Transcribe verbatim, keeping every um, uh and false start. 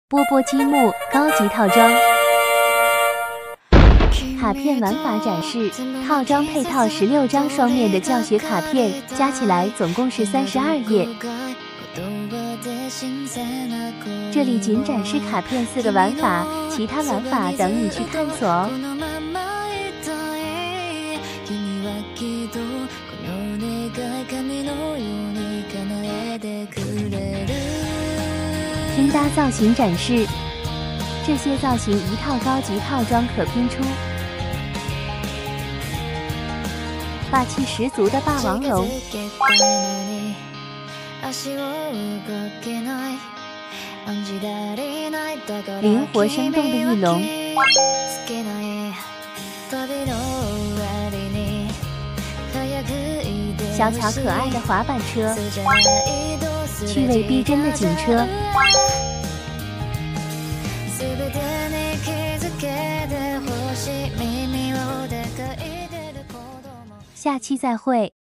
波波积木高级套装。卡片玩法展示，套装配套十六张双面的教学卡片，加起来总共是三十二页。这里仅展示卡片四个玩法，其他玩法等你去探索哦。拼搭造型展示，这些造型一套高级套装可拼出，霸气十足的霸王龙，灵活生动的翼龙，小巧可爱的滑板车，趣味逼真的警车。下期再会。